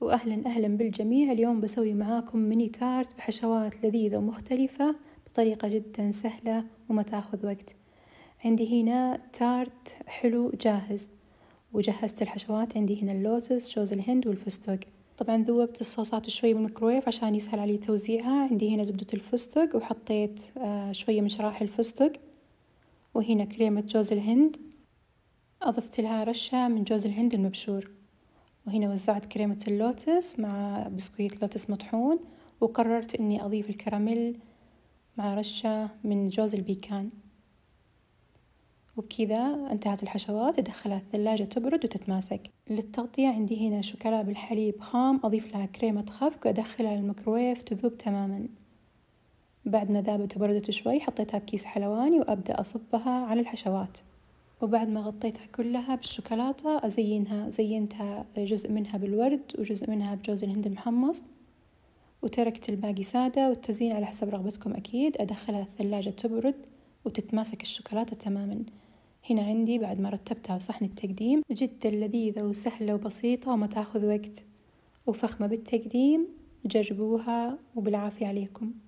وأهلا أهلا بالجميع. اليوم بسوي معاكم ميني تارت بحشوات لذيذة ومختلفة بطريقة جدا سهلة وما تاخذ وقت. عندي هنا تارت حلو جاهز، وجهزت الحشوات. عندي هنا اللوتس، جوز الهند والفستق. طبعا ذوبت الصوصات شوي بالميكروويف عشان يسهل علي توزيعها. عندي هنا زبدة الفستق وحطيت شوية من شرايح الفستق، وهنا كريمة جوز الهند أضفت لها رشة من جوز الهند المبشور، وهنا وزعت كريمة اللوتس مع بسكويت لوتس مطحون، وقررت إني أضيف الكراميل مع رشة من جوز البيكان. وبكذا انتهت الحشوات، أدخلها الثلاجة تبرد وتتماسك. للتغطية عندي هنا شوكولا بالحليب خام، أضيف لها كريمة خفق وأدخلها الميكروويف تذوب تماما. بعد ما ذابت وبردت شوي حطيتها بكيس حلواني وأبدأ أصبها على الحشوات. وبعد ما غطيتها كلها بالشوكولاتة أزينها، زينتها جزء منها بالورد وجزء منها بجوز الهند المحمص، وتركت الباقي سادة، والتزيين على حسب رغبتكم أكيد. أدخلها الثلاجة تبرد وتتماسك الشوكولاتة تماما. هنا عندي بعد ما رتبتها بصحن التقديم، جدا لذيذة وسهلة وبسيطة وما تاخذ وقت وفخمة بالتقديم. جربوها وبالعافية عليكم.